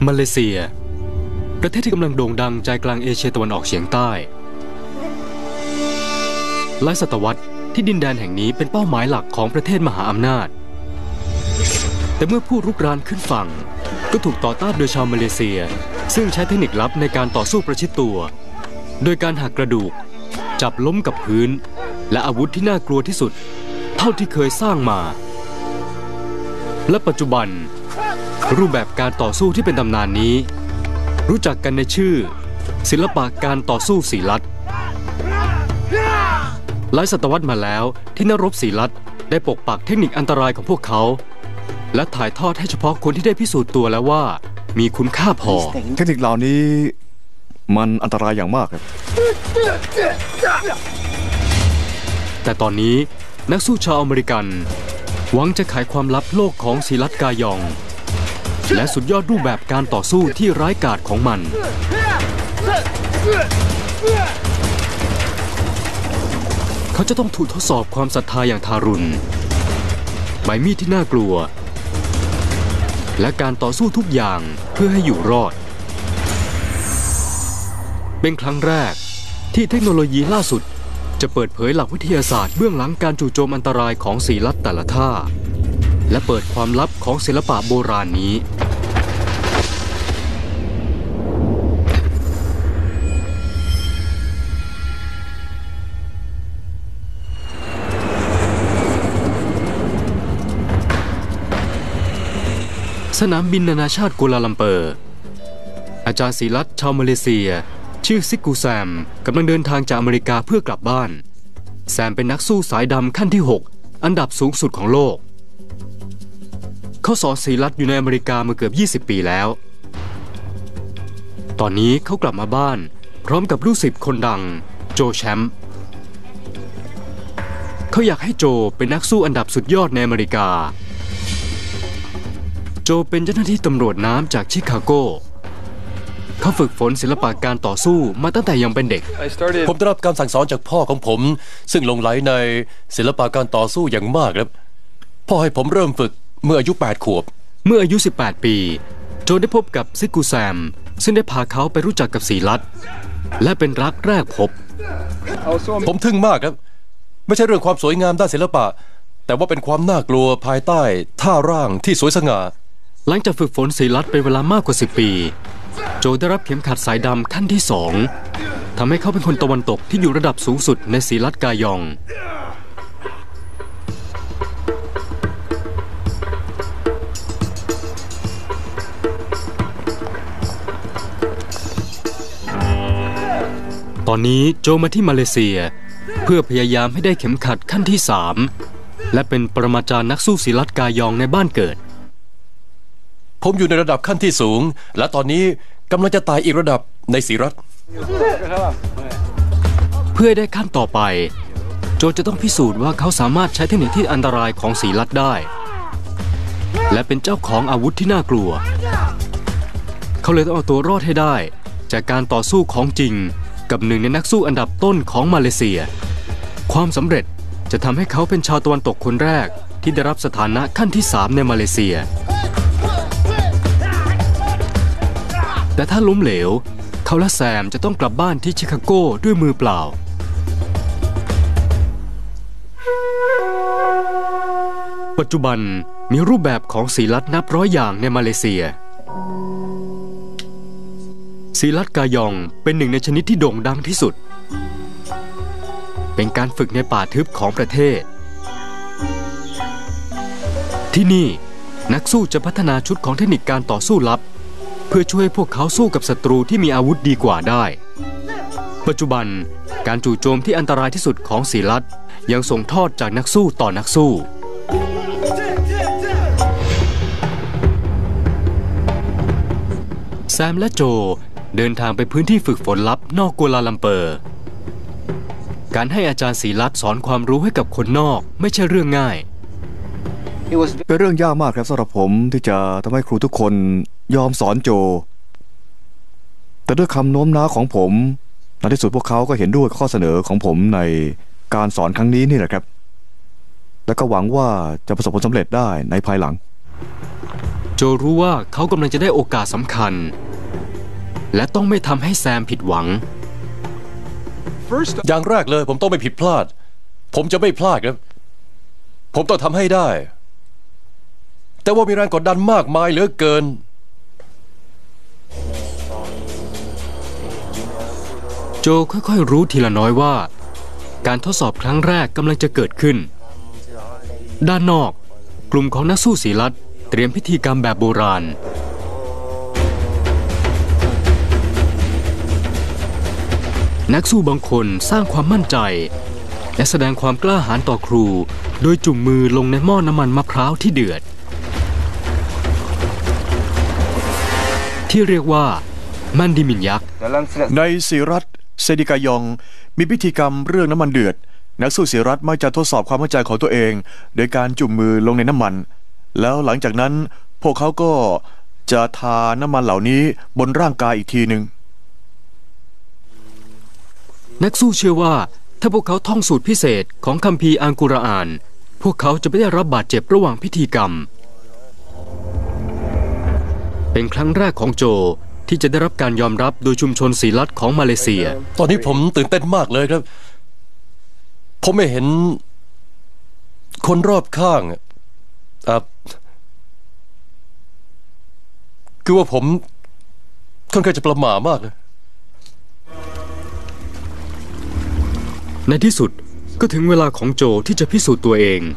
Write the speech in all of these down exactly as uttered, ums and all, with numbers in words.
มาเลเซียประเทศที่กำลังโด่งดังใจกลางเอเชียตะวันออกเฉียงใต้หลายศตวรรษที่ดินแดนแห่งนี้เป็นเป้าหมายหลักของประเทศมหาอำนาจแต่เมื่อผู้รุกรานขึ้นฝั่งก็ถูกต่อต้านโดยชาวมาเลเซียซึ่งใช้เทคนิคลับในการต่อสู้ประชิดตัวโดยการหักกระดูกจับล้มกับพื้นและอาวุธที่น่ากลัวที่สุดเท่าที่เคยสร้างมาและปัจจุบันรูปแบบการต่อสู้ที่เป็นตำนานนี้รู้จักกันในชื่อศิลปะการต่อสู้สีลัดหลายศตวรรษมาแล้วที่นักรบสีลัดได้ปกปักเทคนิคอันตรายของพวกเขาและถ่ายทอดให้เฉพาะคนที่ได้พิสูจน์ตัวแล้วว่ามีคุณค่าพอเทคนิคเหล่านี้มันอันตรายอย่างมากครับแต่ตอนนี้นักสู้ชาวอเมริกันหวังจะไขความลับโลกของสีลัดกายองและสุดยอดรูปแบบการต่อสู้ที่ร้ายกาจของมันเขาจะต้องถูกทดสอบความศรัทธาอย่างทารุณใบมีดที่น่ากลัวและการต่อสู้ทุกอย่างเพื่อให้อยู่รอดเป็นครั้งแรกที่เทคโนโลยีล่าสุดจะเปิดเผยหลักวิทยาศาสตร์เบื้องหลังการจู่โจมอันตรายของสีลัดแต่ละท่าและเปิดความลับของศิลปะโบราณนี้สนามบินนานาชาติกัวลาลัมเปอร์อาจารย์สีลัดชาวมาเลเซียชื่อซิกูแซมกำลังเดินทางจากอเมริกาเพื่อกลับบ้านแซมเป็นนักสู้สายดำขั้นที่หกอันดับสูงสุดของโลกเขาสอนสีลัดอยู่ในอเมริกามาเกือบยี่สิบปีแล้วตอนนี้เขากลับมาบ้านพร้อมกับลูกศิษย์คนดังโจแชมป์เขาอยากให้โจเป็นนักสู้อันดับสุดยอดในอเมริกาโจเป็นเจ้าหน้าที่ตำรวจน้ำจากชิคาโกเขาฝึกฝนศิลปะการต่อสู้มาตั้งแต่ยังเป็นเด็กผมได้รับการสั่งสอนจากพ่อของผมซึ่งหลงไหลในศิลปะการต่อสู้อย่างมากครับพ่อให้ผมเริ่มฝึกเมื่ออายุแปดขวบเมื่ออายุสิบแปดปีโจได้พบกับซิกูแซมซึ่งได้พาเขาไปรู้จักกับสีลัดและเป็นรักแรกพบผมทึ่งมากครับไม่ใช่เรื่องความสวยงามด้านศิลปะแต่ว่าเป็นความน่ากลัวภายใต้ท่าร่างที่สวยสง่าหลังจากฝึกฝนสีลัดเป็นเวลามากกว่าสิบปีโจได้รับเข็มขัดสายดำขั้นที่สองทำให้เขาเป็นคนตะวันตกที่อยู่ระดับสูงสุดในสีลัดกายองตอนนี้โจมาที่มาเลเซียเพื่อพยายามให้ได้เข็มขัดขั้นที่สามและเป็นปรมาจารย์นักสู้สีลัดกายองในบ้านเกิดผมอยู่ในระดับขั้นที่สูงและตอนนี้กำลังจะไต่อีกระดับในสีลัดเพื่อได้ขั้นต่อไปโจจะต้องพิสูจน์ว่าเขาสามารถใช้เทคนิคที่อันตรายของสีลัดได้และเป็นเจ้าของอาวุธที่น่ากลัวเขาเลยต้องเอาตัวรอดให้ได้จากการต่อสู้ของจริงกับหนึ่งในนักสู้อันดับต้นของมาเลเซียความสำเร็จจะทำให้เขาเป็นชาวตะวันตกคนแรกที่ได้รับสถานะขั้นที่สามในมาเลเซียแต่ถ้าล้มเหลวเขาและแซมจะต้องกลับบ้านที่ชิคาโกด้วยมือเปล่าปัจจุบันมีรูปแบบของสีลัดนับร้อยอย่างในมาเลเซียสีลัดกายองเป็นหนึ่งในชนิดที่โด่งดังที่สุดเป็นการฝึกในป่าทึบของประเทศที่นี่นักสู้จะพัฒนาชุดของเทคนิคการต่อสู้ลับเพื่อช่วยพวกเขาสู้กับศัตรูที่มีอาวุธดีกว่าได้ปัจจุบันการจู่โจมที่อันตรายที่สุดของสีลัดยังส่งทอดจากนักสู้ต่อนักสู้แซมและโจเดินทางไปพื้นที่ฝึกฝนลับนอกกัวลาลัมเปอร์การให้อาจารย์สีลัดสอนความรู้ให้กับคนนอกไม่ใช่เรื่องง่ายเป็นเรื่องยากมากครับสำหรับผมที่จะทำให้ครูทุกคนยอมสอนโจแต่ด้วยคำโน้มน้าวของผมในที่สุดพวกเขาก็เห็นด้วยข้อเสนอของผมในการสอนครั้งนี้นี่แหละครับและก็หวังว่าจะประสบผลสำเร็จได้ในภายหลังโจโจรู้ว่าเขากำลังจะได้โอกาสสำคัญและต้องไม่ทำให้แซมผิดหวังอย่างแรกเลยผมต้องไม่ผิดพลาดผมจะไม่พลาดครับผมต้องทำให้ได้แต่ว่ามีแรงกดดันมากมายเหลือเกินโจค่อยๆรู้ทีละน้อยว่าการทดสอบครั้งแรกกำลังจะเกิดขึ้นด้านนอกกลุ่มของนักสู้สีลัดเตรียมพิธีกรรมแบบโบราณนักสู้บางคนสร้างความมั่นใจและแสดงความกล้าหาญต่อครูโดยจุ่มมือลงในหม้อน้ำมันมะพร้าวที่เดือดที่เรียกว่ามันดิมินยักษ์ในสีรัฐเซดิกายองมีพิธีกรรมเรื่องน้ำมันเดือดนักสู้สีรัฐมักจะทดสอบความมั่นใจของตัวเองโดยการจุ่มมือลงในน้ำมันแล้วหลังจากนั้นพวกเขาก็จะทาน้ำมันเหล่านี้บนร่างกายอีกทีหนึ่งนักสู้เชื่อว่าถ้าพวกเขาท่องสูตรพิเศษของคัมภีร์อัลกุรอานพวกเขาจะไม่ได้รับบาดเจ็บระหว่างพิธีกรรมเป็นครั้งแรกของโจที่จะได้รับการยอมรับโดยชุมชนสีลัดของมาเลเซียตอนนี้ผมตื่นเต้นมากเลยครับผมไม่เห็นคนรอบข้างอ่ะคือว่าผมค่อนข้างจะประหม่ามากเลยในที่สุดก็ถึงเวลาของโจที่จะพิสูจน์ตัวเอง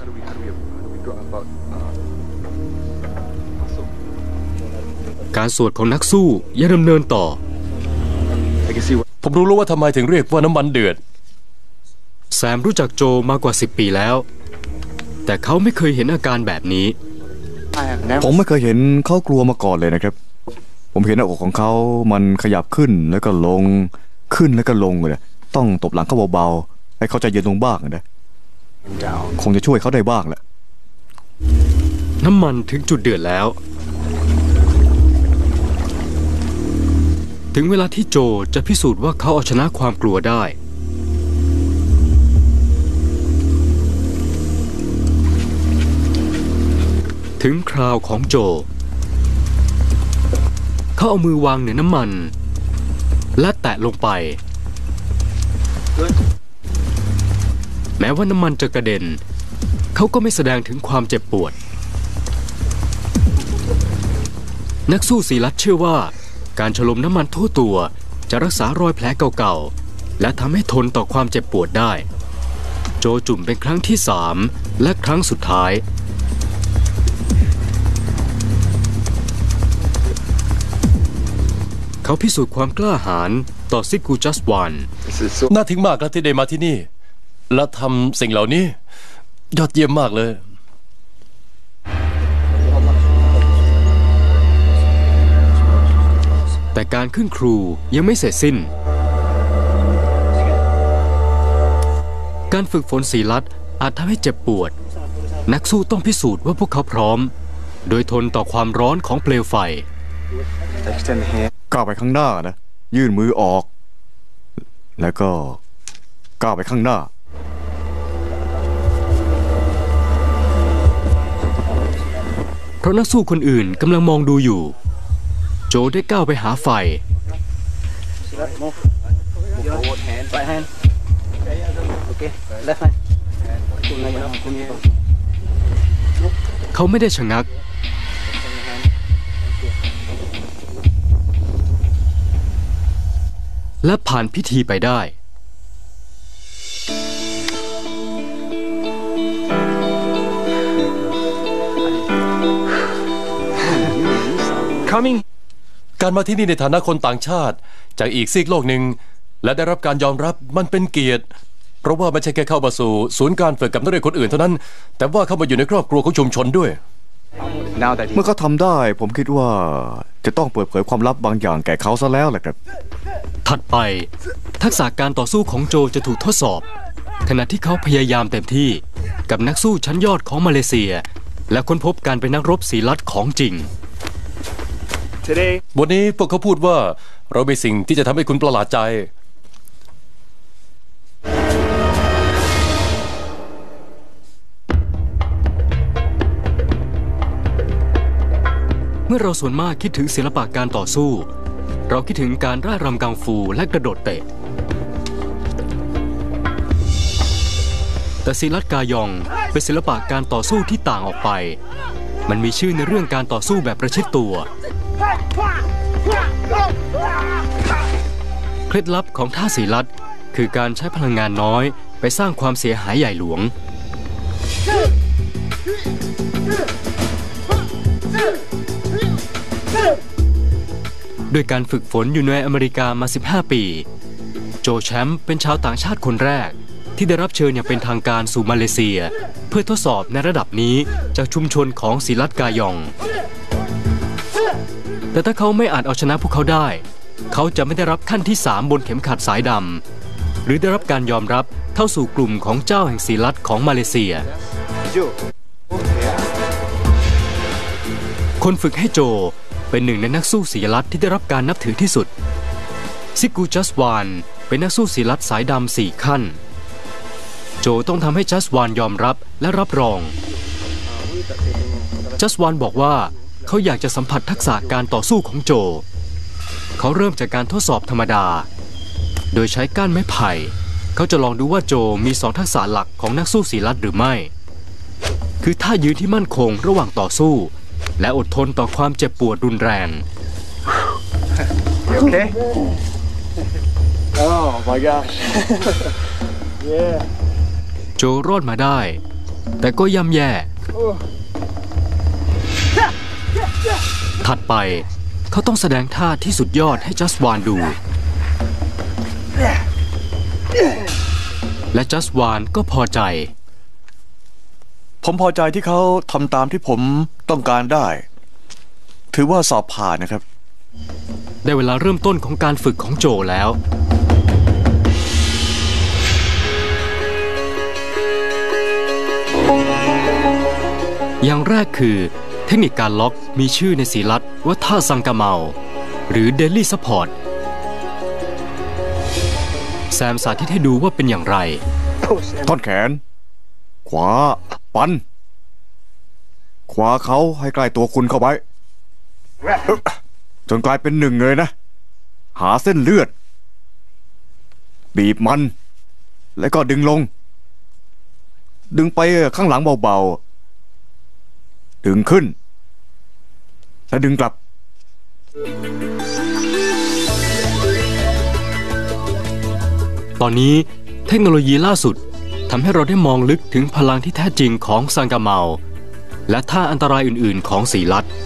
การสวดของนักสู้ยังดำเนินต่อผมรู้แล้วว่าทำไมถึงเรียกว่าน้ำมันเดือดแซมรู้จักโจมากว่าสิบปีแล้วแต่เขาไม่เคยเห็นอาการแบบนี้ผมไม่เคยเห็นเขากลัวมาก่อนเลยนะครับผมเห็นหน้าอกของเขามันขยับขึ้นแล้วก็ลงขึ้นแล้วก็ลงเลยต้องตบหลังเขาเบาๆให้เขาใจเย็นลงบ้างนะคงจะช่วยเขาได้บ้างแหละน้ำมันถึงจุดเดือดแล้วถึงเวลาที่โจจะพิสูจน์ว่าเขาเอาชนะความกลัวได้ถึงคราวของโจเขาเอามือวางเหนือน้ำมันและแตะลงไปแม้ว่าน้ำมันจะกระเด็นเขาก็ไม่แสดงถึงความเจ็บปวดนักสู้สีลัดเชื่อว่าการฉลมน้ำมันทั่วตัวจะรักษารอยแผลเก่าๆและทำให้ทนต่อความเจ็บปวดได้โจจุ่มเป็นครั้งที่สามและครั้งสุดท้ายเขาพิสูจน์ความกล้าหาญต่อซิกูจัสวานน่าทึ่งมากนะที่ได้มาที่นี่และทำสิ่งเหล่านี้ยอดเยี่ยมมากเลยแต่การขึ้นครูยังไม่เสร็จสิ้นการฝึกฝนสีลัดอาจทำให้เจ็บปวดนักสู้ต้องพิสูจน์ว่าพวกเขาพร้อมโดยทนต่อความร้อนของเปลวไฟก้าวไปข้างหน้านะยื่นมือออกแล้วก็ก้าวไปข้างหน้าเพราะนักสู้คนอื่นกำลังมองดูอยู่โจได้ก้าวไปหาไฟเขาไม่ได้ชะงักและผ่านพิธีไปได้การมาที่นี่ในฐานะคนต่างชาติจากอีกซีกโลกหนึ่งและได้รับการยอมรับมันเป็นเกียรติเพราะว่าไม่ใช่แค่เข้ามาสู่ศูนย์การฝึกกับนักเรียนคนอื่นเท่านั้นแต่ว่าเข้ามาอยู่ในครอบครัวของชุมชนด้วยเมื่อเขาทำได้ผมคิดว่าจะต้องเปิดเผยความลับบางอย่างแก่เขาซะแล้วแหละครับถัดไปทักษะการต่อสู้ของโจจะถูกทดสอบขณะที่เขาพยายามเต็มที่กับนักสู้ชั้นยอดของมาเลเซียและค้นพบการเป็นนักรบสีลัดของจริงวันนี้พวกเขาพูดว่าเรามีสิ่งที่จะทำให้คุณประหลาดใจเมื่อเราส่วนมากคิดถึงศิลปะการต่อสู้เราคิดถึงการร่ายรำกังฟูและกระโดดเตะแต่ศิลัตกายองเป็นศิลปะการต่อสู้ที่ต่างออกไปมันมีชื่อในเรื่องการต่อสู้แบบประชิดตัวเคล็ดลับของท่าศิลัตคือการใช้พลังงานน้อยไปสร้างความเสียหายใหญ่หลวงด้วยการฝึกฝนอยู่ในอเมริกามาสิบห้าปีโจแชมป์เป็นชาวต่างชาติคนแรกที่ได้รับเชิญอย่างเป็นทางการสู่มาเลเซียเพื่อทดสอบในระดับนี้จากชุมชนของศิลัตกายองแต่ถ้าเขาไม่อาจเอาชนะพวกเขาได้เขาจะไม่ได้รับขั้นที่สามบนเข็มขัดสายดำหรือได้รับการยอมรับเข้าสู่กลุ่มของเจ้าแห่งศิลัตของมาเลเซียคนฝึกให้โจเป็นหนึ่งในนักสู้ศิลัตที่ได้รับการนับถือที่สุดซิกูจัสวานเป็นนักสู้ศิลัตสายดำสี่ขั้นโจต้องทำให้จัสวานยอมรับและรับรองจัสวานบอกว่าเขาอยากจะสัมผัสทักษะการต่อสู้ของโจเขาเริ่มจากการทดสอบธรรมดาโดยใช้ก้านไม้ไผ่เขาจะลองดูว่าโจมีสองทักษะหลักของนักสู้ศิลัตหรือไม่คือท่ายืนที่มั่นคงระหว่างต่อสู้และอดทนต่อความเจ็บปวดรุนแรง Okay. Oh my gosh. Yeah. โจรอดมาได้แต่ก็ย่ำแย่ถัดไปเขาต้องแสดงท่าที่สุดยอดให้จัสวานดูและจัสวานก็พอใจผมพอใจที่เขาทำตามที่ผมต้องการได้ถือว่าสอบผ่านนะครับได้เวลาเริ่มต้นของการฝึกของโจแล้วอย่างแรกคือเทคนิคการล็อกมีชื่อในศิลัตว่าท่าซังกะเมาหรือเดลลี่ซัพพอร์ตแซมสาธิตให้ดูว่าเป็นอย่างไรท่อนแขนขวาปันขวาเขาให้ใกล้ตัวคุณเข้าไปจนกลายเป็นหนึ่งเลยนะหาเส้นเลือดบีบมันแล้วก็ดึงลงดึงไปข้างหลังเบาๆดึงขึ้นแล้วดึงกลับตอนนี้เทคโนโลยีล่าสุดทำให้เราได้มองลึกถึงพลังที่แท้จริงของซังกะเมาและท่าอันตรายอื่นๆของศิลัต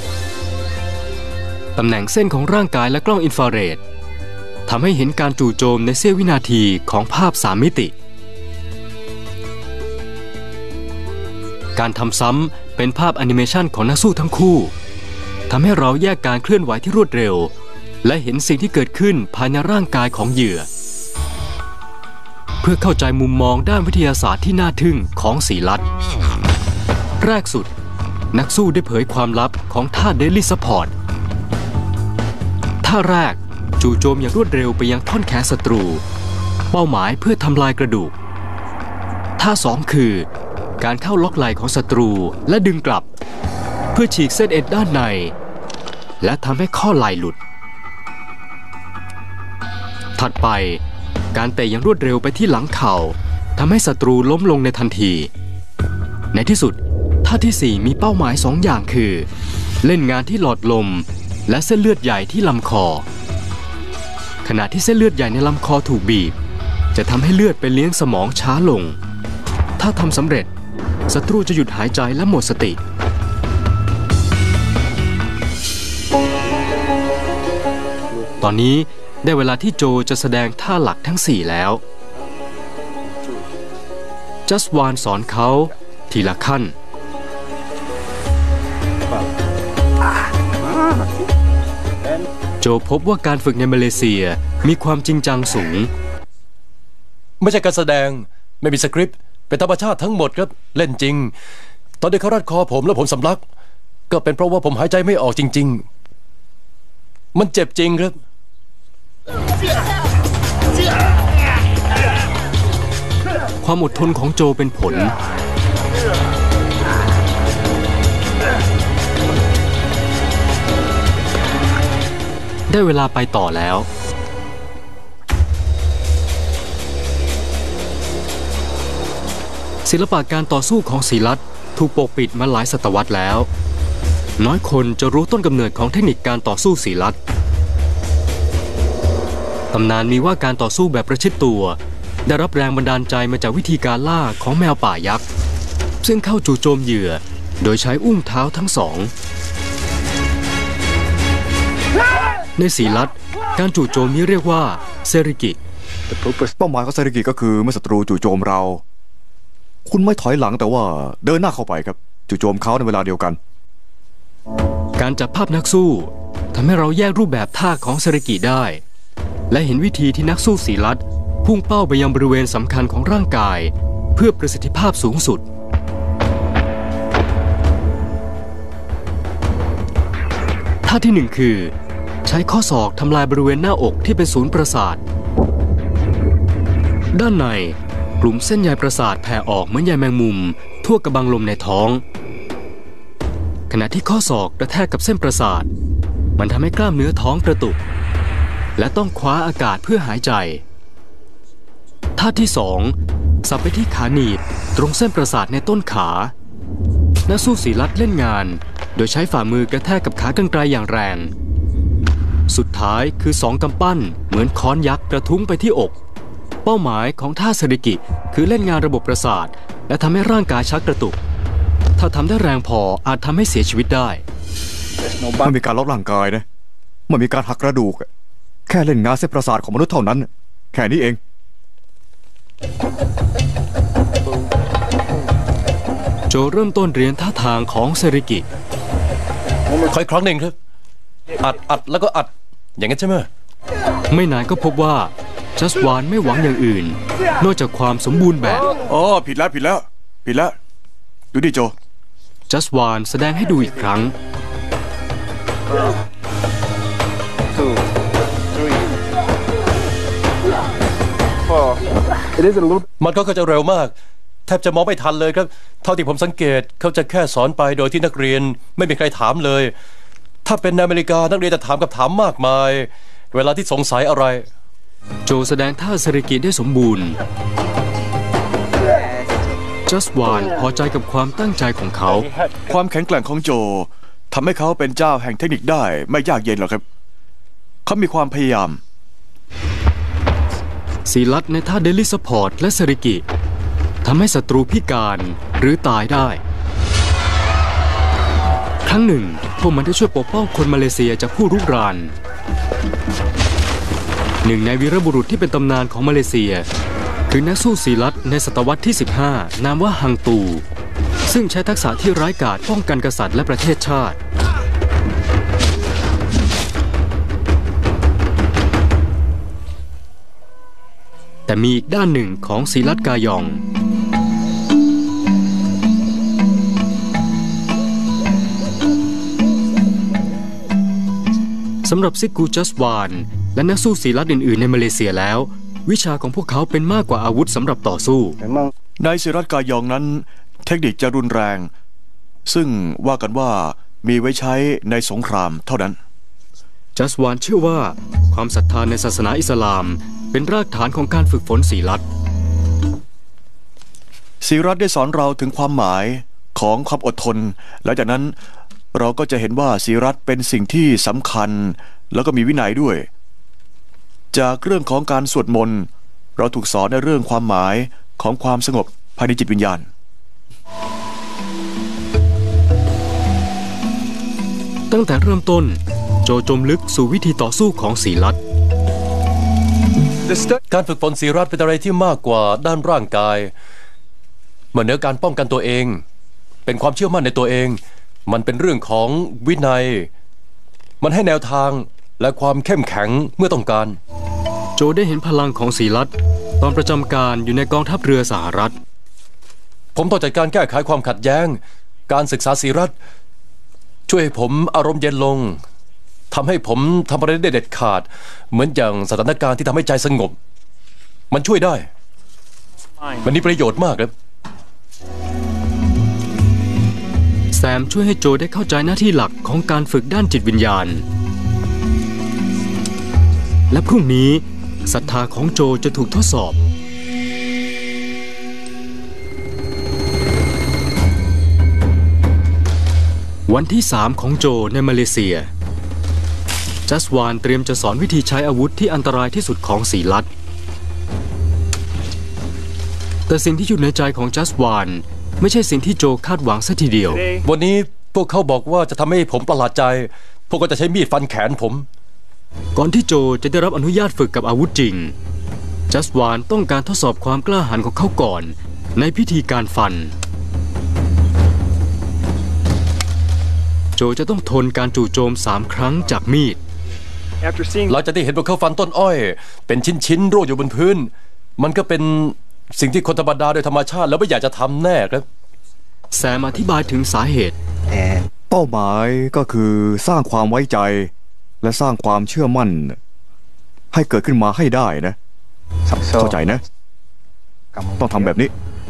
ตำแหน่งเส้นของร่างกายและกล้องอินฟราเรดทำให้เห็นการจู่โจมในเสี้ยววินาทีของภาพสามมิติการทำซ้ำเป็นภาพแอนิเมชันของนักสู้ทั้งคู่ทำให้เราแยกการเคลื่อนไหวที่รวดเร็วและเห็นสิ่งที่เกิดขึ้นภายในร่างกายของเหยื่อเพื่อเข้าใจมุมมองด้านวิทยาศาสตร์ที่น่าทึ่งของศิลัตแรกสุดนักสู้ได้เผยความลับของท่าเดลี่ซัพพอร์ตท่าแรกจู่โจมอย่างรวดเร็วไปยังท่อนแขนศัตรูเป้าหมายเพื่อทำลายกระดูกท่าสองคือการเข้าล็อกไหล่ของศัตรูและดึงกลับเพื่อฉีกเส้นเอ็นด้านในและทำให้ข้อไหล่หลุดถัดไปการเตะอย่างรวดเร็วไปที่หลังเข่าทำให้ศัตรูล้มลงในทันทีในที่สุดท่าที่สี่มีเป้าหมายสองอย่างคือเล่นงานที่หลอดลมและเส้นเลือดใหญ่ที่ลำคอขณะที่เส้นเลือดใหญ่ในลำคอถูกบีบจะทำให้เลือดไปเลี้ยงสมองช้าลงถ้าทำสำเร็จศัตรูจะหยุดหายใจและหมดสติตอนนี้ได้เวลาที่โจจะแสดงท่าหลักทั้งสี่แล้วจัสวานสอนเขาทีละขั้นโจพบว่าการฝึกในมาเลเซียมีความจริงจังสูงไม่ใช่การแสดงไม่มีสคริปต์เป็นธรรมชาติทั้งหมดครับเล่นจริงตอนที่เขารัดคอผมแล้วผมสำลักก็เป็นเพราะว่าผมหายใจไม่ออกจริงๆมันเจ็บจริงครับความอดทนของโจเป็นผลได้เวลาไปต่อแล้วศิลปะการต่อสู้ของศิลัดถูกปกปิดมาหลายศตวรรษแล้ว น้อยคนจะรู้ต้นกำเนิดของเทคนิคการต่อสู้ศิลัดตำนานมีว่าการต่อสู้แบบประชิดตัวได้รับแรงบันดาลใจมาจากวิธีการล่าของแมวป่ายักษ์ซึ่งเข้าจู่โจมเหยื่อโดยใช้อุ้งเท้าทั้งสองในศิลัดการจู่โจมนี้เรียกว่าเซริกิเป้าหมายของเซริกิก็คือเมื่อศัตรูจู่โจมเราคุณไม่ถอยหลังแต่ว่าเดินหน้าเข้าไปครับจู่โจมเขาในเวลาเดียวกันการจับภาพนักสู้ทำให้เราแยกรูปแบบท่าของเซริกิได้และเห็นวิธีที่นักสู้ศิลัดพุ่งเป้าไปยังบริเวณสำคัญของร่างกายเพื่อประสิทธิภาพสูงสุดท่าที่หนึ่งคือใช้ข้อศอกทำลายบริเวณหน้าอกที่เป็นศูนย์ประสาทด้านในกลุ่มเส้นใยประสาทแผ่ออกเหมือนใยแมงมุมทั่วกระบังลมในท้องขณะที่ข้อศอกกระแทกกับเส้นประสาทมันทำให้กล้ามเนื้อท้องกระตุกและต้องคว้าอากาศเพื่อหายใจท่าที่สองสับไปที่ขาหนีบตรงเส้นประสาทในต้นขานักสู้ศิลัดเล่นงานโดยใช้ฝ่ามือกระแทกกับขากรรไกรอย่างแรงสุดท้ายคือสองกำปั้นเหมือนค้อนยักษ์กระทุ้งไปที่อกเป้าหมายของท่าเซริกิคือเล่นงานระบบประสาทและทำให้ร่างกายชักกระตุกถ้าทำได้แรงพออาจทำให้เสียชีวิตได้ไม่มีการลดร่างกายนะไม่มีการหักกระดูกแค่เล่นงานเส้นประสาทของมนุษย์เท่านั้นแค่นี้เองโจเริ่มต้นเรียนท่าทางของเซริกิค่อยครั้งหนึ่งครับอัดอัดแล้วก็อัดอย่างนั้นใช่ไหมไม่นานก็พบว่าจัสวานไม่หวังอย่างอื่นนอกจากความสมบูรณ์แบบอ๋อผิดแล้วผิดแล้วผิดแล้วดูดิโจจัสวานแสดงให้ดูอีกครั้งมันก็จะเร็วมากแทบจะมองไม่ทันเลยครับเท่าที่ผมสังเกตเขาจะแค่สอนไปโดยที่นักเรียนไม่มีใครถามเลยถ้าเป็นในอเมริกานักเรียนจะถามกับถามมากมายเวลาที่สงสัยอะไรโจแสดงท่าเซริกิได้สมบูรณ์จัสวานพอใจกับความตั้งใจของเขาความแข็งแกร่งของโจทำให้เขาเป็นเจ้าแห่งเทคนิคได้ไม่ยากเย็นหรอกครับเขามีความพยายามศิลัดในท่าเดลิสปอร์ตและเซริกิทำให้ศัตรูพิการหรือตายได้ครั้งหนึ่งพวกมันได้ช่วยปกป้องคนมาเลเซียจากผู้รุกรานหนึ่งในวีรบุรุษที่เป็นตำนานของมาเลเซียคือนักสู้ศิลัดในศตวรรษที่สิบห้านามว่าฮังตูซึ่งใช้ทักษะที่ร้ายกาจป้องกันกษัตริย์และประเทศชาติแต่มีอีกด้านหนึ่งของศิลัดกายองสำหรับซิกูจัสวานและนักสู้ศิลัดอื่นๆในมาเลเซียแล้ววิชาของพวกเขาเป็นมากกว่าอาวุธสำหรับต่อสู้ในศิลัดกายองนั้นเทคนิคจะรุนแรงซึ่งว่ากันว่ามีไว้ใช้ในสงครามเท่านั้นจัสวานเชื่อว่าความศรัทธาในศาสนาอิสลามเป็นรากฐานของการฝึกฝนศิลัดศิลัดได้สอนเราถึงความหมายของความอดทนและจากนั้นเราก็จะเห็นว่าศิลัดเป็นสิ่งที่สำคัญแล้วก็มีวินัยด้วยจากเรื่องของการสวดมนต์เราถูกสอนในเรื่องความหมายของความสงบภายในจิตวิญญาณตั้งแต่เริ่มต้นโจจมลึกสู่วิธีต่อสู้ของศิลัดการฝึกฝนศิลัดเป็นอะไรที่มากกว่าด้านร่างกายเหมือนเนื้อการป้องกันตัวเองเป็นความเชื่อมั่นในตัวเองมันเป็นเรื่องของวินัยมันให้แนวทางและความเข้มแข็งเมื่อต้องการโจได้เห็นพลังของศิลัดตอนประจำการอยู่ในกองทัพเรือสหรัฐผมต้องจัดการแก้ไขความขัดแย้งการศึกษาศิลัดช่วยให้ผมอารมณ์เย็นลงทำให้ผมทำอะไรได้เด็ดขาดเหมือนอย่างสถานการณ์ที่ทำให้ใจสงบมันช่วยได้มันมีประโยชน์มากครับแซมช่วยให้โจได้เข้าใจหน้าที่หลักของการฝึกด้านจิตวิญญาณและพรุ่งนี้ศรัทธาของโจจะถูกทดสอบวันที่สามของโจในมาเลเซียจัสวานเตรียมจะสอนวิธีใช้อาวุธที่อันตรายที่สุดของสีลัดแต่สิ่งที่อยู่ในใจของจัสวานไม่ใช่สิ่งที่โจคาดหวังซะทีเดียว Today, วันนี้พวกเขาบอกว่าจะทำให้ผมประหลาดใจ พวกเขาจะใช้มีดฟันแขนผมก่อนที่โจจะได้รับอนุญาตฝึกกับอาวุธจริงจัสวานต้องการทดสอบความกล้าหาญของเขาก่อนในพิธีการฟันโจจะต้องทนการจู่โจมสามครั้งจากมีด after seeing หลังจากที่เห็นพวกเขาฟันต้นอ้อย เป็นชิ้นๆร่วงอยู่บนพื้น มันก็เป็นสิ่งที่คนธรรมดาโดยธรรมชาติแล้วไม่อยากจะทำแน่ครับแซมอธิบายถึงสาเหตุเป้าหมายก็คือสร้างความไว้ใจและสร้างความเชื่อมั่น ให้เกิดขึ้นมาให้ได้นะ เข้าใจนะ ต้องทำแบบนี้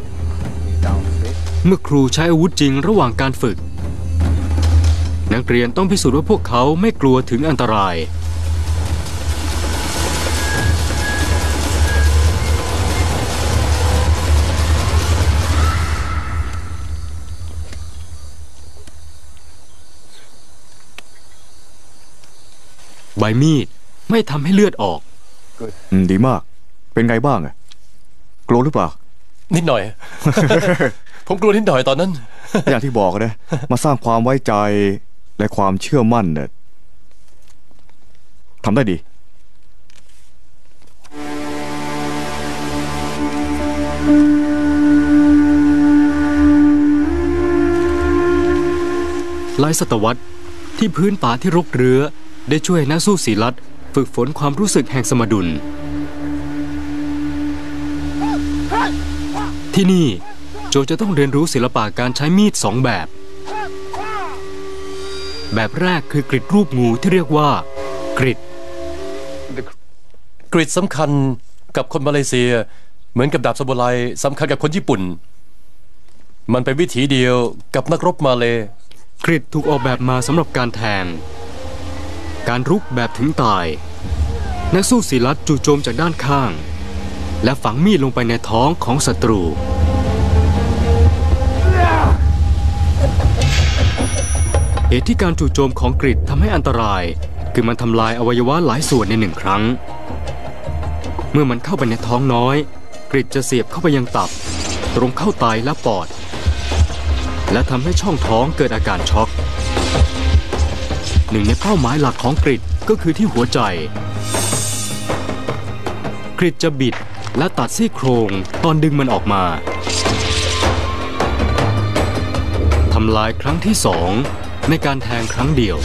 เมื่อครูใช้อาวุธจริงระหว่างการฝึกนักเรียนต้องพิสูจน์ว่าพวกเขาไม่กลัวถึงอันตรายใบมีดไม่ทำให้เลือดออกอืมดีมาก เป็นไงบ้างอะกลัวหรือเปล่านิดหน่อย ผมกลัวนิดหน่อยตอนนั้นอย่างที่บอกนะ มาสร้างความไว้ใจและความเชื่อมั่นเนี่ยทำได้ดีหลายศตวรรษที่พื้นป่าที่รกเรื้อได้ช่วยนักสู้สีลัดฝึกฝนความรู้สึกแห่งสมดุลที่นี่โจจะต้องเรียนรู้ศิลปะการใช้มีดสองแบบ แบบแรกคือกริดรูปงูที่เรียกว่ากริดกริดสำคัญกับคนมาเลเซียเหมือนกับดาบซามูไรสำคัญกับคนญี่ปุ่น มันเป็นวิถีเดียวกับนักรบมาเลย์กริดถูกออกแบบมาสำหรับการแทงการรุกแบบถึงตายนักสู้สีลัดจู่โจมจากด้านข้างและฝังมีดลงไปในท้องของศัตรูเหตุที่การจู่โจมของกริดทำให้อันตรายคือมันทำลายอวัยวะหลายส่วนในหนึ่งครั้งเมื่อมันเข้าไปในท้องน้อยกริดจะเสียบเข้าไปยังตับตรงเข้าไตและปอดและทำให้ช่องท้องเกิดอาการช็อกหนึ่งในเป้าหมายหลักของกริดก็คือที่หัวใจกริดจะบิดและตัดซี่โครงตอนดึงมันออกมาทำลายครั้งที่สองในการแทงครั้งเดียว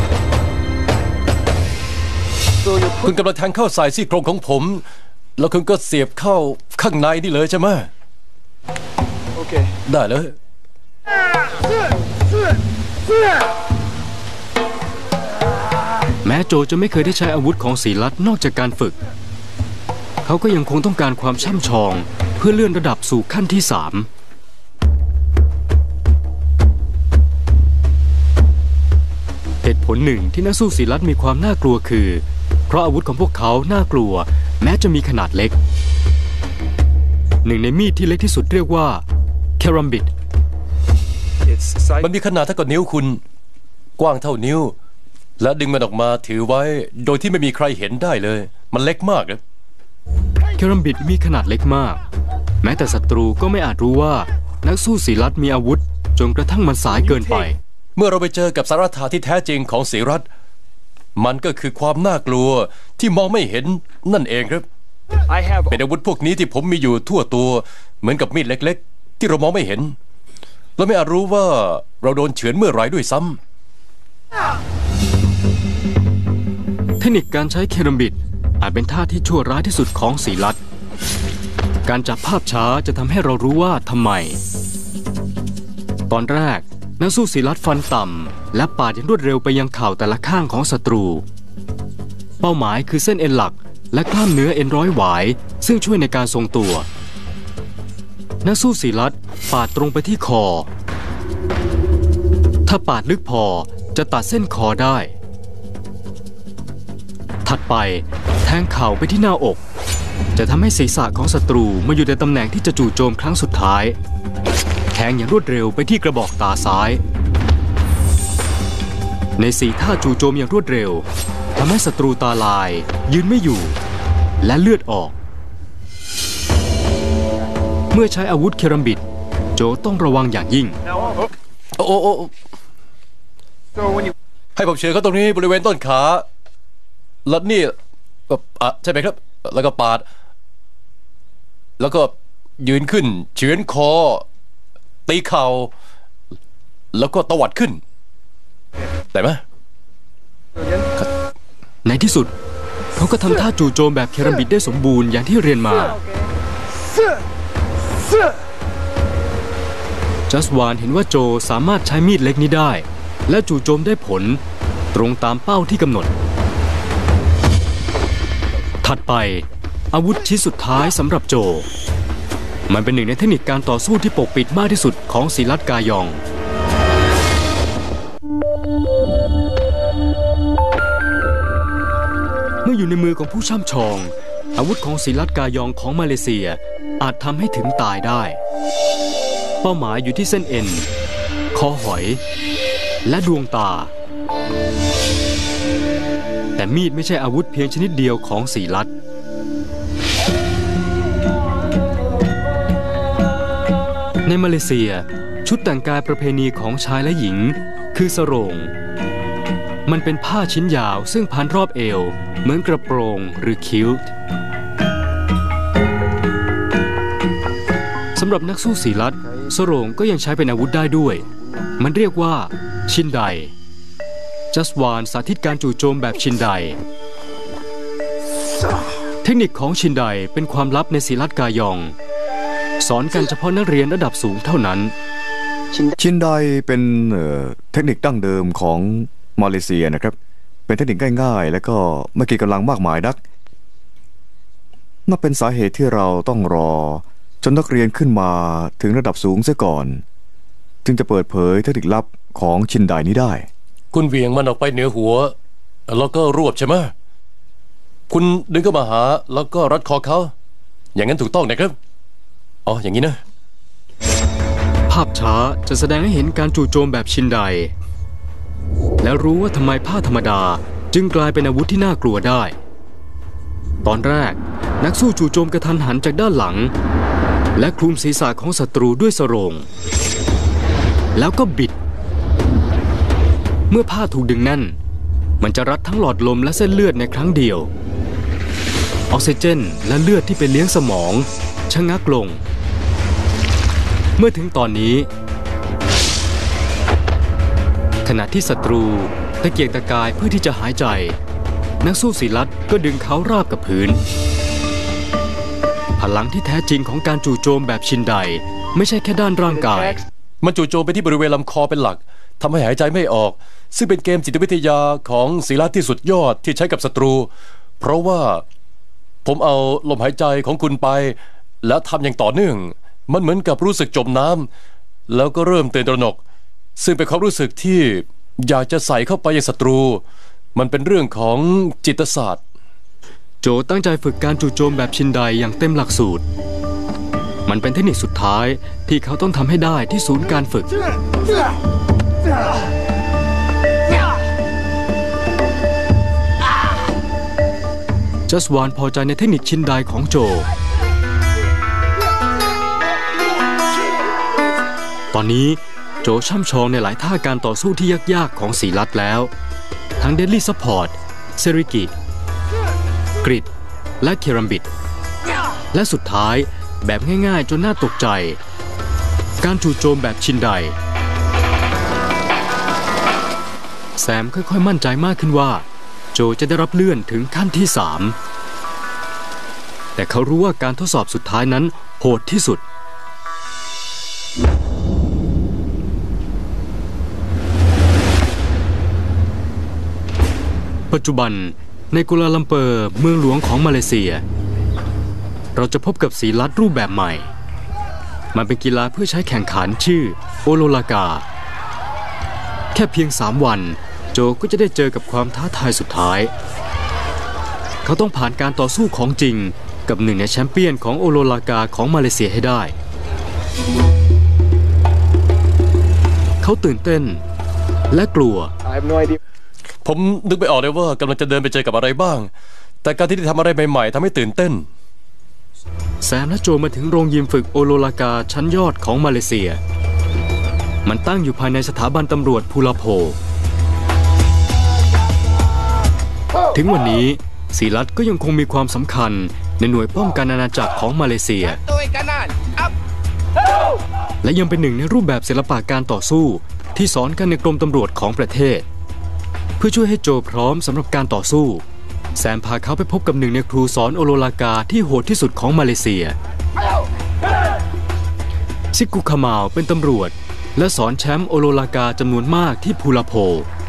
so you คุณ put กำลังแทงเข้าใส่ซี่โครงของผม แล้วคุณก็เสียบเข้าข้างในนี่เลยใช่ไหม okay ได้เลยแม้โจจะไม่เคยได้ใช้อาวุธของสีลัดนอกจากการฝึกเขาก็ยังคงต้องการความช่ำชองเพื่อเลื่อนระดับสู่ขั้นที่สามเหตุผลหนึ่งที่นักสู้สีลัดมีความน่ากลัวคือเพราะอาวุธของพวกเขาน่ากลัวแม้จะมีขนาดเล็กหนึ่งในมีดที่เล็กที่สุดเรียกว่าแครัมบิด it's size มันมีขนาดเท่ากับนิ้วคุณ กว้างเท่านิ้ว และดึงมันออกมาถือไว้โดยที่ไม่มีใครเห็นได้เลย มันเล็กมากนะแครัมบิดมีขนาดเล็กมากแม้แต่ศัตรูก็ไม่อาจรู้ว่านักสู้สีลัดมีอาวุธจนกระทั่งมันสายเกินไปเมื่อเราไปเจอกับสาระถาที่แท้จริงของสีรัฐมันก็คือความน่ากลัวที่มองไม่เห็นนั่นเองครับ I have เป็นอาวุธพวกนี้ที่ผมมีอยู่ทั่วตัวเหมือนกับมีดเล็กๆที่เรามองไม่เห็นเราไม่อาจรู้ว่าเราโดนเฉือนเมื่อไรด้วยซ้ำเทคนิคการใช้เครัมบิดอาจเป็นท่าที่ชั่วร้ายที่สุดของสีลัดการจับภาพช้าจะทำให้เรารู้ว่าทำไมตอนแรกนักสู้สีลัดฟันต่ำและปาดอย่างรวดเร็วไปยังเข่าแต่ละข้างของศัตรูเป้าหมายคือเส้นเอ็นหลักและกล้ามเนื้อเอ็นร้อยหวายซึ่งช่วยในการทรงตัวนักสู้สีลัดปาดตรงไปที่คอถ้าปาดลึกพอจะตัดเส้นคอได้ถัดไปแทงเข่าไปที่หน้าอกจะทำให้ศีรษะของศัตรูมาอยู่ในตำแหน่งที่จะจู่โจมครั้งสุดท้ายแทงอย่างรวดเร็วไปที่กระบอกตาซ้ายในสี่ท่าจู่โจมอย่างรวดเร็วทำให้ศัตรูตาลายยืนไม่อยู่และเลือดออกเมื่อใช้อาวุธเครัมบิดโจต้องระวังอย่างยิ่งโอ้โอ้โอ้ So when you ให้ผมเฉือนเขาตรงนี้บริเวณต้นขาแล้วนี่แบบอ่ะใช่ไหมครับ แล้วก็ปาด แล้วก็ยืนขึ้นเฉือนคอตีเข่าแล้วก็ตวัดขึ้นได้ไหม again. ในที่สุดเขาก็ทำท่าจู่โจมแบบเครัมบิดได้สมบูรณ์อย่างที่เรียนมา จัสวานเห็นว่าโจสามารถใช้มีดเล็กนี้ได้และจู่โจมได้ผลตรงตามเป้าที่กำหนดถัดไปอาวุธชิ้นสุดท้ายสำหรับโจมันเป็นหนึ่งในเทคนิคการต่อสู้ที่ปกปิดมากที่สุดของศิลัดกายองเมื่ออยู่ในมือของผู้ช่ำชองอาวุธของศิลัดกายองของมาเลเซียอาจทำให้ถึงตายได้เป้าหมายอยู่ที่เส้นเอ็นคอหอยและดวงตาแต่มีดไม่ใช่อาวุธเพียงชนิดเดียวของศิลัดในมาเลเซียชุดแต่งกายประเพณีของชายและหญิงคือสโรงมันเป็นผ้าชิ้นยาวซึ่งพันรอบเอวเหมือนกระโปรงหรือคิลต์สำหรับนักสู้ศิลัดสโรงก็ยังใช้เป็นอาวุธได้ด้วยมันเรียกว่าชินไดจัสวานสาธิตการจู่โจมแบบชินไดเทคนิคของชินไดเป็นความลับในศิลัดกายองสอนกันเฉพาะนักเรียนระดับสูงเท่านั้นชินไดเป็นเอ่อเทคนิคดั้งเดิมของมาเลเซียนะครับเป็นเทคนิคง่ายๆและก็ไม่กี่กำลังมากมายนักนั่นเป็นสาเหตุที่เราต้องรอจนนักเรียนขึ้นมาถึงระดับสูงเสียก่อนจึงจะเปิดเผยเทคนิคลับของชินไดนี้ได้คุณเหวี่ยงมันออกไปเหนือหัวแล้วก็รวบใช่ไหมคุณดึงเข้ามาหาแล้วก็รัดคอเขาอย่างนั้นถูกต้องนะครับอ๋ออย่างนี้นะภาพช้าจะแสดงให้เห็นการจู่โจมแบบชินไดและรู้ว่าทำไมผ้าธรรมดาจึงกลายเป็นอาวุธที่น่ากลัวได้ตอนแรกนักสู้จู่โจมกระทันหันจากด้านหลังและคลุมศีรษะของศัตรูด้วยสโรงแล้วก็บิดเมื่อผ้าถูกดึงแน่นมันจะรัดทั้งหลอดลมและเส้นเลือดในครั้งเดียวออกซิเจนและเลือดที่ไปเลี้ยงสมองชะงักลงเมื่อถึงตอนนี้ขณะที่ศัตรูตะเกียกตะกายเพื่อที่จะหายใจนักสู้ศิลัดก็ดึงเขาราบกับพื้นพลังที่แท้จริงของการจู่โจมแบบชินไดไม่ใช่แค่ด้านร่างกายมันจู่โจมไปที่บริเวณลำคอเป็นหลักทำให้หายใจไม่ออกซึ่งเป็นเกมจิตวิทยาของศิลัดที่สุดยอดที่ใช้กับศัตรูเพราะว่าผมเอาลมหายใจของคุณไปแล้วทำอย่างต่อเนื่องมันเหมือนกับรู้สึกจมน้ำแล้วก็เริ่มตื่นตระหนกซึ่งเป็นความรู้สึกที่อยากจะใส่เข้าไปยังศัตรูมันเป็นเรื่องของจิตศาสตร์โจตั้งใจฝึกการจู่โจมแบบชินไดอย่างเต็มหลักสูตรมันเป็นเทคนิคสุดท้ายที่เขาต้องทำให้ได้ที่ศูนย์การฝึกจัสวานพอใจในเทคนิคชินไดของโจตอนนี้โจช่ำชองในหลายท่าการต่อสู้ที่ยากๆของศิลัดแล้วทั้งเดดลี่ซัพพอร์ตเซริกิกริดและเครัมบิดและสุดท้ายแบบง่ายๆจนน่าตกใจการจู่โจมแบบชินไดแซมค่อยๆมั่นใจมากขึ้นว่าโจจะได้รับเลื่อนถึงขั้นที่สามแต่เขารู้ว่าการทดสอบสุดท้ายนั้นโหดที่สุดปัจจุบันในกัวลาลัมเปอร์เมืองหลวงของมาเลเซียเราจะพบกับศิลัดรูปแบบใหม่มันเป็นกีฬาเพื่อใช้แข่งขันชื่อโอโลลากาแค่เพียงสามวันโจก็จะได้เจอกับความท้าทายสุดท้ายเขาต้องผ่านการต่อสู้ของจริงกับหนึ่งในแชมเปี้ยนของโอโลลากาของมาเลเซียให้ได้ เขาตื่นเต้นและกลัว I have no idea. ผมนึกไม่ออกเลยว่ากำลังจะเดินไปเจอกับอะไรบ้าง แต่การที่ได้ทำอะไรใหม่ๆทำให้ตื่นเต้นแซมและโจมาถึงโรงยิมฝึกโอโลลากาชั้นยอดของมาเลเซียมันตั้งอยู่ภายในสถาบันตำรวจพูลาโพถึงวันนี้ศิลัดก็ยังคงมีความสำคัญในหน่วยป้องกันอาณาจักรของมาเลเซียและยังเป็นหนึ่งในรูปแบบศิลปะการต่อสู้ที่สอนกันในกรมตำรวจของประเทศเพื่อช่วยให้โจพร้อมสำหรับการต่อสู้แซมพาเขาไปพบกับหนึ่งในครูสอนโอโลลากาที่โหดที่สุดของมาเลเซียซิกุคามาวเป็นตำรวจและสอนแชมป์โอโลลากาจำนวนมากที่พูลาโพ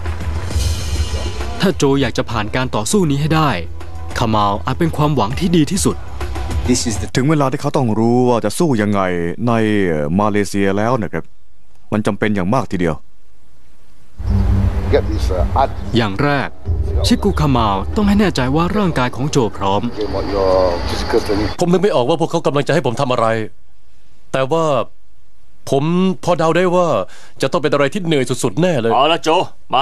ถ้าโจอยากจะผ่านการต่อสู้นี้ให้ได้คามาวอาจเป็นความหวังที่ดีที่สุด This is the ถึงเวลาที่เขาต้องรู้ว่าจะสู้ยังไงในมาเลเซียแล้วนะครับมันจำเป็นอย่างมากทีเดียว get this uh, art อย่างแรกชิกุคามาวต้องให้แน่ใจว่าร่างกายของโจพร้อม game on your physical training. ผมนึกไม่ออกว่าพวกเขากำลังจะให้ผมทำอะไร แต่ว่าผมพอเดาได้ว่าจะต้องเป็นอะไรที่เหนื่อยสุดๆแน่เลยเอาละโจ มา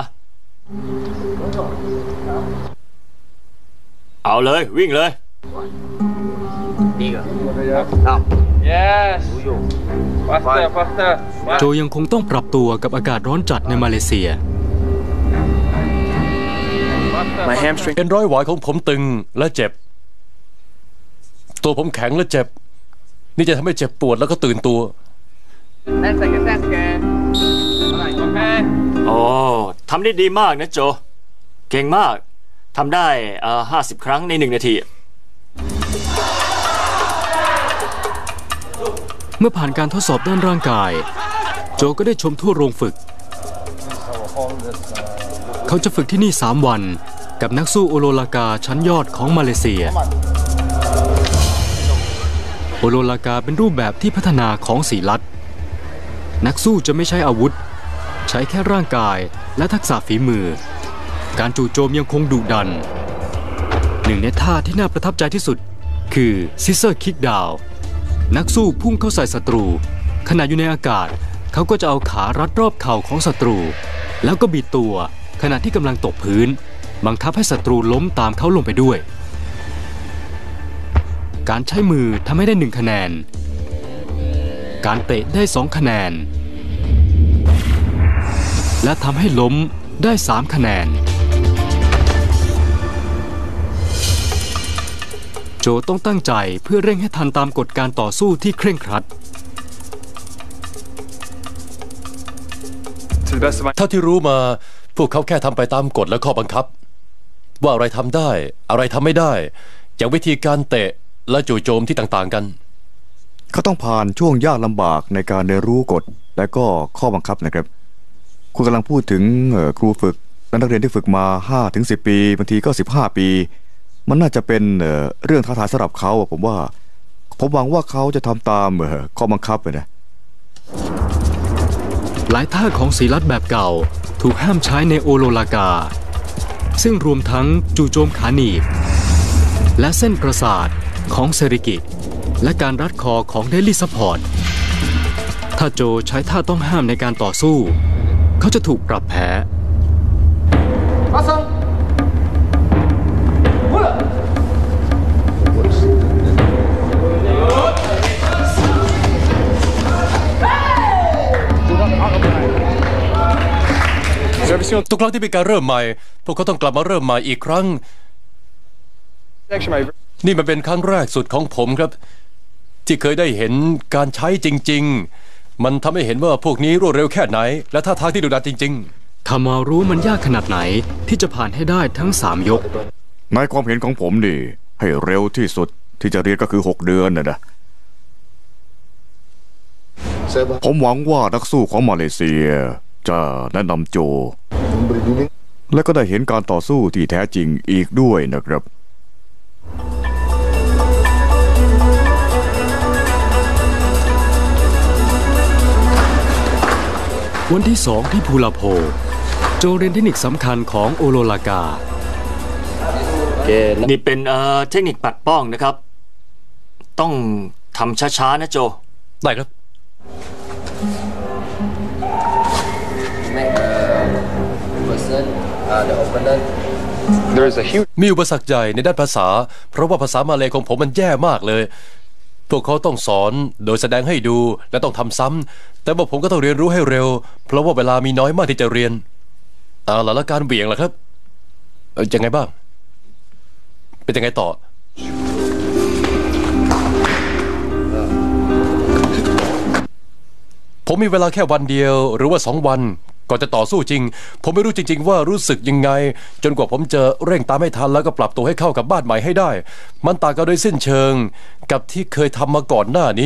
เอาเลยวิ่งเลย yes. Faster, faster. โจยังคงต้องปรับตัวกับอากาศร้อนจัดในมาเลเซีย My hamstring. เอ็นร้อยหวายของผมตึงและเจ็บ ตัวผมแข็งและเจ็บ นี่จะทำให้เจ็บปวดแล้วก็ตื่นตัว Ten seconds, ten seconds. Alright, okay. โอ้ทำได้ดีมากนะโจ เก่งมาก ทำได้เอ่อห้าสิบครั้งในหนึ่งนาทีเมื่อผ่านการทดสอบด้านร่างกายโจก็ได้ชมทั่วโรงฝึกเขาจะฝึกที่นี่สามวันกับนักสู้โอโลลากาชั้นยอดของมาเลเซียโอโลลากาเป็นรูปแบบที่พัฒนาของศิลัดนักสู้จะไม่ใช้อาวุธใช้แค่ร่างกายและทักษะฝีมือการจู่โจมยังคงดุดันหนึ่งในท่าที่น่าประทับใจที่สุดคือซิสเซอร์คิกดาวนักสู้พุ่งเข้าใส่ศัตรูขณะอยู่ในอากาศเขาก็จะเอาขารัดรอบเข่าของศัตรูแล้วก็บิดตัวขณะที่กำลังตกพื้นบังคับให้ศัตรูล้มตามเขาลงไปด้วยการใช้มือทำให้ได้หนึ่งคะแนนการเตะได้สองคะแนนและทำให้ล้มได้สามคะแนนโจต้องตั้งใจเพื่อเร่งให้ทันตามกฎการต่อสู้ที่เคร่งครัด To the best of my. เท่าที่รู้มาพวกเขาแค่ทำไปตามกฎและข้อบังคับ ว่าอะไรทำได้อะไรทำไม่ได้อย่างวิธีการเตะและจู่โจมที่ต่างๆกันเขาต้องผ่านช่วงยากลำบากในการเรียนรู้กฎและก็ข้อบังคับนะครับคุณกำลังพูดถึงครูฝึกและนักเรียนที่ฝึกมา ห้าถึงสิบ ปีบางทีก็สิบห้าปีมันน่าจะเป็นเรื่องท้าทายสำหรับเขาผมว่าผมหวังว่าเขาจะทำตามข้อบังคับเลยนะหลายท่าของศิลัดแบบเก่าถูกห้ามใช้ในโอโลลากาซึ่งรวมทั้งจู่โจมขาหนีบและเส้นประสาทของเซริกิและการรัดคอของเดลี่ซัพพอร์ตถ้าโจใช้ท่าต้องห้ามในการต่อสู้เขาจะถูกปรับแพ้ทุกครั้งที่มีการเริ่มใหม่พวกเขาต้องกลับมาเริ่มใหม่อีกครั้ง Section, my. นี่มันเป็นครั้งแรกสุดของผมครับที่เคยได้เห็นการใช้จริงๆมันทำให้เห็นว่าพวกนี้รวดเร็วแค่ไหนและท่าทางที่ดุดันจริงๆคามารู้มันยากขนาดไหนที่จะผ่านให้ได้ทั้งสามยกในความเห็นของผมนี่ให้เร็วที่สุดที่จะเรียนก็คือหกเดือนนะนะผมหวังว่านักสู้ของมาเลเซียจะแนะนำโจและก็ได้เห็นการต่อสู้ที่แท้จริงอีกด้วยนะครับวันที่สองที่พูลาโพโจเรียนเทคนิคสำคัญของโอโลลากานี่เป็นเอ่อเทคนิคปัดป้องนะครับ ต้องทำช้าๆนะโจได้ครับ There's a huge มีอุปสรรคใหญ่ในด้านภาษา เพราะว่าภาษามาเลย์ของผมมันแย่มากเลย พวกเขาต้องสอนโดยแสดงให้ดูและต้องทำซ้ำแต่ว่าผมก็ต้องเรียนรู้ให้เร็ว เพราะว่าเวลามีน้อยมากที่จะเรียนเอาล่ะแล้วการเบี่ยงล่ะครับเอ่อยังไงบ้าง เป็นยังไงต่อ ผมมีเวลาแค่วันเดียวหรือว่าสองวันก่อนจะต่อสู้จริง ผมไม่รู้จริงๆว่ารู้สึกยังไง จนกว่าผมจะเร่งตามให้ทันแล้วก็ปรับตัวให้เข้ากับบ้านใหม่ให้ได้ มันต่างกันโดยสิ้นเชิงกับที่เคยทำมาก่อนหน้านี้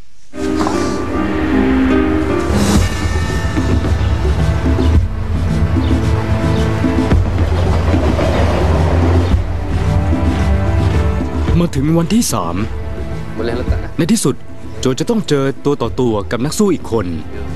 มาถึงวันที่สามในที่สุดโจจะต้องเจอตัวต่อตัวกับนักสู้อีกคน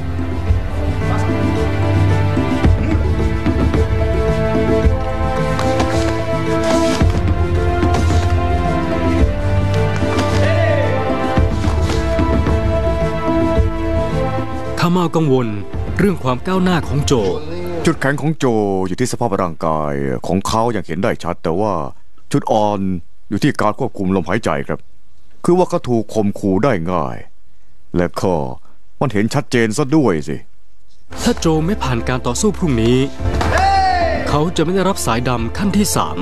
ข้ามากังวลเรื่องความก้าวหน้าของโจจุดแข็งของโจอยู่ที่สภาพร่างกายของเขาอย่างเห็นได้ชัด แต่ว่าจุดอ่อนอยู่ที่การควบคุมลมหายใจครับ คือว่าเขาถูกข่มขู่ได้ง่าย และก็มันเห็นชัดเจนซะด้วยสิถ้าโจไม่ผ่านการต่อสู้พรุ่งนี้ เขาจะไม่ได้รับสายดำขั้นที่สาม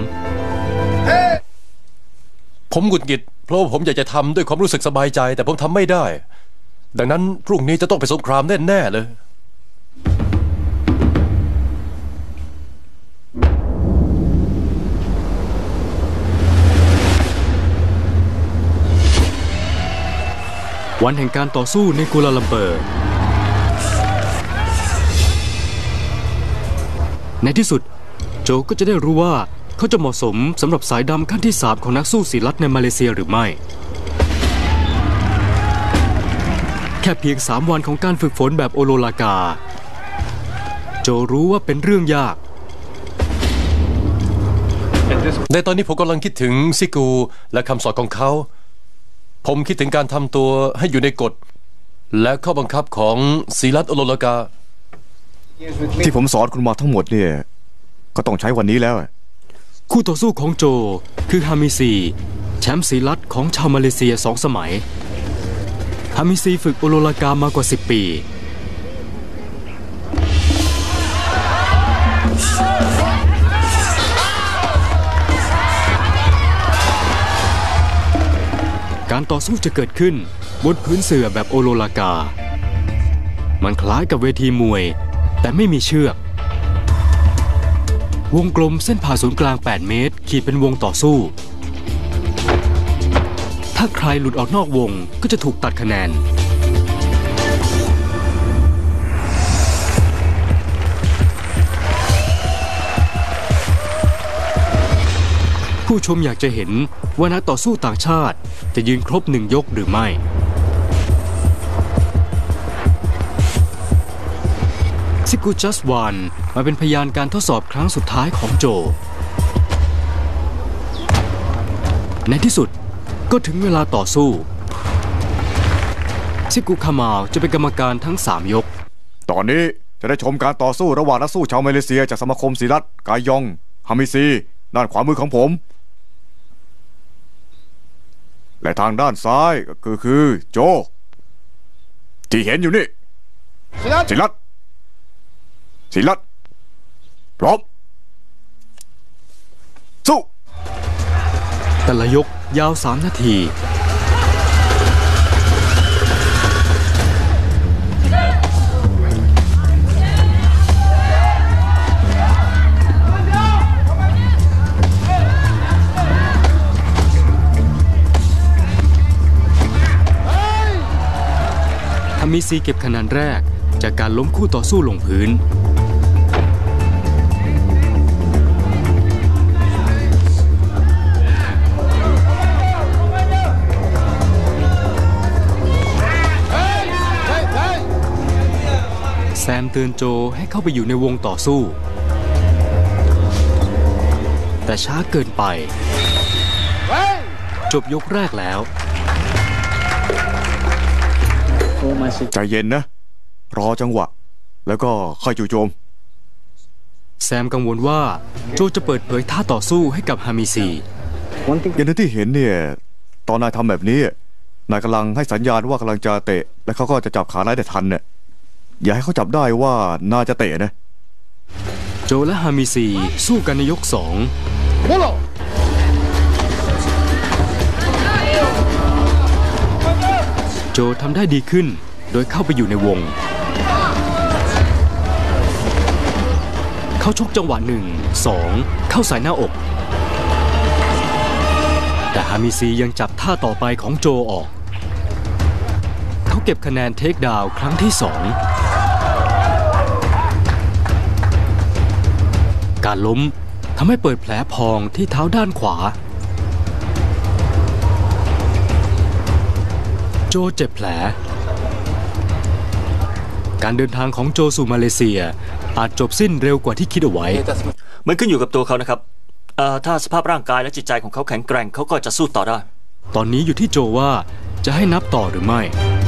ผมหงุดหงิดเพราะว่าผมอยากจะทำด้วยความรู้สึกสบายใจ แต่ผมทำไม่ได้ ดังนั้นพรุ่งนี้จะต้องไปสงครามแน่ๆเลยวันแห่งการต่อสู้ในกัวลาลัมเปอร์ ในที่สุดโจก็จะได้รู้ว่าเขาจะเหมาะสมสำหรับสายดำขั้นที่สามของนักสู้สีลัดในมาเลเซียหรือไม่ แค่เพียงสามวันของการฝึกฝนแบบโอโลลากา โจรู้ว่าเป็นเรื่องยากในตอนนี้ผมกำลังคิดถึงซิกูและคำสอนของเขา ผมคิดถึงการทำตัวให้อยู่ในกฎและข้อบังคับของศิลัดโอโลลากาที่ผมสอนคุณมาทั้งหมดเนี่ยก็ต้องใช้วันนี้แล้วคู่ต่อสู้ของโจคือฮามิซีแชมป์สีลัดของชาวมาเลเซียสองสมัยฮามิซีฝึกโอโลลากามากว่าสิบปีการต่อสู้จะเกิดขึ้นบนพื้นเสื่อแบบโอโลลากามันคล้ายกับเวทีมวยแต่ไม่มีเชือกวงกลมเส้นผ่าศูนย์กลางแปดเมตรขีดเป็นวงต่อสู้ถ้าใครหลุดออกนอกวงก็จะถูกตัดคะแนนผู้ชมอยากจะเห็นว่านักต่อสู้ต่างชาติจะยืนครบหนึ่งยกหรือไม่ซิกูจัสวานมาเป็นพยานการทดสอบครั้งสุดท้ายของโจในที่สุดก็ถึงเวลาต่อสู้ซิกูคามาลจะเป็นกรรมการทั้งสามยกตอนนี้จะได้ชมการต่อสู้ระหว่างนักสู้ชาวมาเลเซียจากสมาคมศิลัดกายองฮามิซีด้านขวามือของผมและทางด้านซ้ายก็คือคือโจที่เห็นอยู่นี่ศิลัดศิลัดศิลัดพร้อมสู้แต่ละยกยาวสามนาทีฮามิซีเก็บคะแนนแรกจากการล้มคู่ต่อสู้ลงพื้นแซมเตือนโจให้เข้าไปอยู่ในวงต่อสู้แต่ช้าเกินไป จบยกแรกแล้วใจเย็นนะ รอจังหวะ แล้วก็ค่อยจู่โจมแซมกังวลว่าโจจะเปิดเผยท่าต่อสู้ให้กับฮามิซีอย่างที่เห็นเนี่ย ตอนนายทำแบบนี้ นายกำลังให้สัญญาณว่ากำลังจะเตะ และเขาก็จะจับขานายได้ทันเนี่ย อย่าให้เขาจับได้ว่านายจะเตะนะโจและฮามิซีสู้กันในยกสองโจทำได้ดีขึ้นโดยเข้าไปอยู่ในวง เขาชกจังหวะหนึ่ง สอง เข้าใส่หน้าอก แต่ฮามิซียังจับท่าต่อไปของโจออก เขาเก็บคะแนนเทคดาวน์ครั้งที่สอง การล้มทำให้เปิดแผลพองที่เท้าด้านขวา โจเจ็บแผล การเดินทางของโจสู่มาเลเซียอาจจบสิ้นเร็วกว่าที่คิดเอาไว้มันขึ้นอยู่กับตัวเขานะครับเอ่อถ้าสภาพร่างกายและจิตใจของเขาแข็งแกร่งเขาก็จะสู้ต่อได้ตอนนี้อยู่ที่โจว่าจะให้นับต่อหรือไม่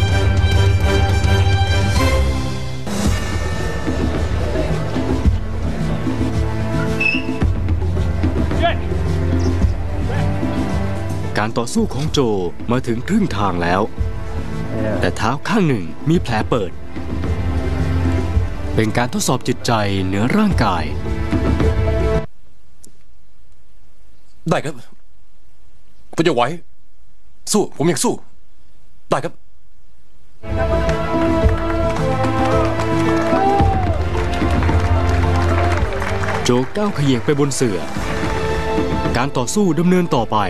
การต่อสู้ของโจมาถึงครึ่งทางแล้ว แต่เท้าข้างหนึ่งมีแผลเปิด เป็นการทดสอบจิตใจเหนือร่างกายได้ครับผมจะไหวสู้ผมยังสู้ได้ครับโจก้าวเขย่งไปบนเสื่อ การต่อสู้ดำเนินต่อไป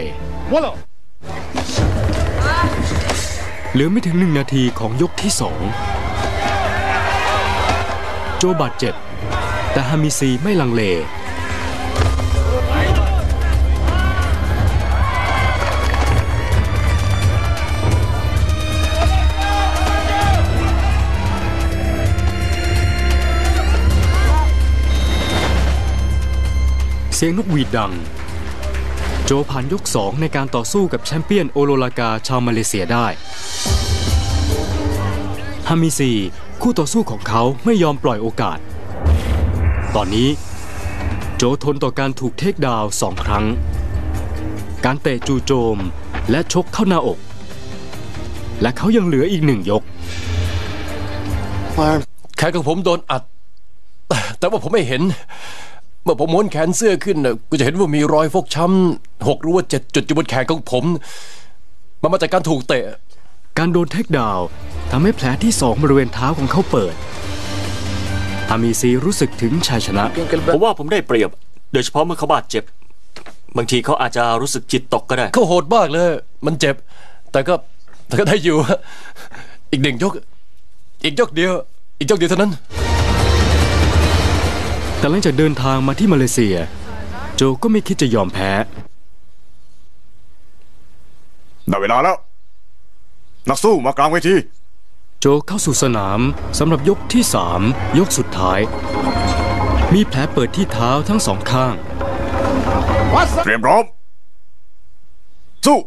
เหลือไม่ถึงหนึ่งนาทีของยกที่สองโจบาดเจ็บแต่ฮามิซีไม่ลังเล เสียงนกหวีดดัง โจผ่านยกสองในการต่อสู้กับแชมเปี้ยนโอโลลากาชาวมาเลเซียได้ฮามิซีคู่ต่อสู้ของเขาไม่ยอมปล่อยโอกาส ตอนนี้โจทนต่อการถูกเทคดาวน์สองครั้ง การเตะจู่โจมและชกเข้าหน้าอก และเขายังเหลืออีกหนึ่งยกแขนของผมโดนอัด แต่ว่าผมไม่เห็น เมื่อผมม้วนแขนเสื้อขึ้นก็จะเห็นว่ามีรอยฟกช้ำหกหรือว่าเจ็ดจุดอยู่บนแขนของผมมันมาจากการถูกเตะการโดนเทคดาวน์ทำให้แผลที่สองบริเวณเท้าของเขาเปิดฮามิซีรู้สึกถึงชัยชนะผมว่าผมได้เปรียบ โดยเฉพาะเมื่อเขาบาดเจ็บ บางทีเขาอาจจะรู้สึกจิตตกก็ได้เขาโหดมากเลยมันเจ็บ แต่ก็แต่ก็ได้อยู่ อีกหนึ่งยก อีกยกเดียว อีกยกเดียวเท่านั้นแต่หลังจากเดินทางมาที่มาเลเซีย โจก็ไม่คิดจะยอมแพ้ได้เวลาแล้ว นักสู้มากลางเวทีโจเข้าสู่สนามสำหรับยกที่สามยกสุดท้าย มีแผลเปิดที่เท้าทั้งสองข้างเตรียมพร้อม สู้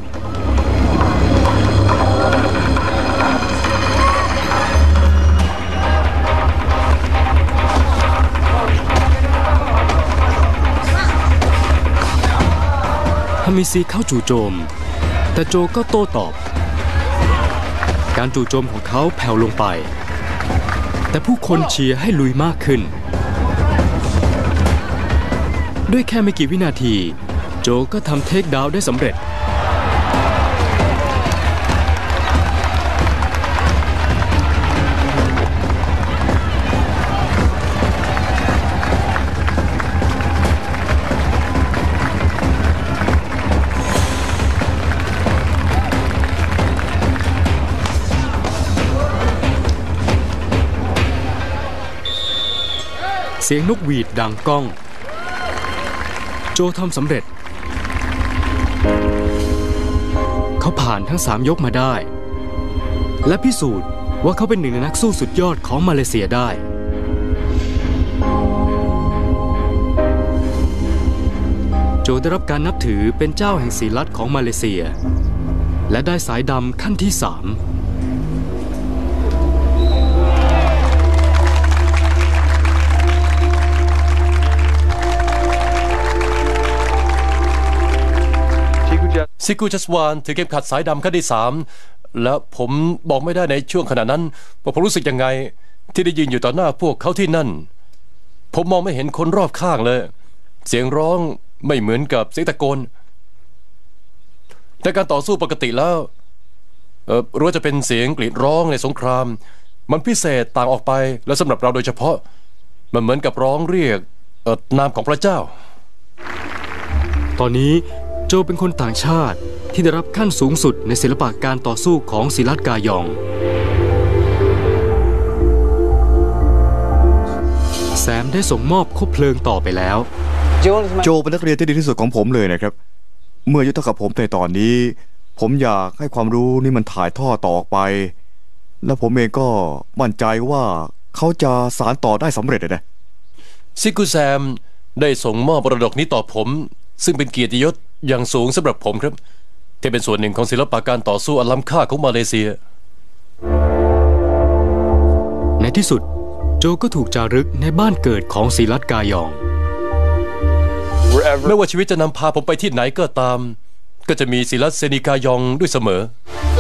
ฮามิซีเข้าจู่โจม แต่โจก็โต้ตอบ การจู่โจมของเขาแผ่วลงไป แต่ผู้คนเชียร์ให้ลุยมากขึ้น ด้วยแค่ไม่กี่วินาที โจก็ทำเทคดาวน์ได้สำเร็จ เสียงนกหวีดดังก้อง โจทำสำเร็จ เขาผ่านทั้งสามยกมาได้ และพิสูจน์ว่าเขาเป็นหนึ่งในนักสู้สุดยอดของมาเลเซียได้ได้รับการนับถือเป็นเจ้าแห่งศิลัดของมาเลเซีย และได้สายดำขั้นที่สามซิกูจัสวานถือเข็มขัดสายดำขั้นที่สามแล้วผมบอกไม่ได้ในช่วงขณะนั้นว่าผมรู้สึกยังไงที่ได้ยืนอยู่ต่อหน้าพวกเขาที่นั่นผมมองไม่เห็นคนรอบข้างเลยเสียงร้องไม่เหมือนกับเสียงตะโกนแต่การต่อสู้ปกติแล้วเออรู้ว่าจะเป็นเสียงกรีดร้องในสงครามมันพิเศษต่างออกไปและสำหรับเราโดยเฉพาะมันเหมือนกับร้องเรียกเออนามของพระเจ้าตอนนี้โจเป็นคนต่างชาติที่ได้รับขั้นสูงสุดในศิลปะการต่อสู้ของศิลัดกายองแซมได้ส่งมอบคบเพลิงต่อไปแล้วโจเป็นนักเรียนที่ดีที่สุดของผมเลยนะครับเมื่ออยู่เท่ากับผมในตอนนี้ผมอยากให้ความรู้นี่มันถ่ายทอดต่อออกไปและผมเองก็มั่นใจว่าเขาจะสานต่อได้สำเร็จนะซิกุแซมได้ส่งมอบมรดกนี้ต่อผมซึ่งเป็นเกียรติยศอย่างสูงสำหรับผมครับที่เป็นส่วนหนึ่งของศิลปะการต่อสู้อันล้ำค่าของมาเลเซียในที่สุดโจก็ถูกจารึกในบ้านเกิดของศิลัดกายองไม่ว่าชีวิตจะนำพาผมไปที่ไหนก็ตามก็จะมีศิลัดเซนิกายองด้วยเสมอ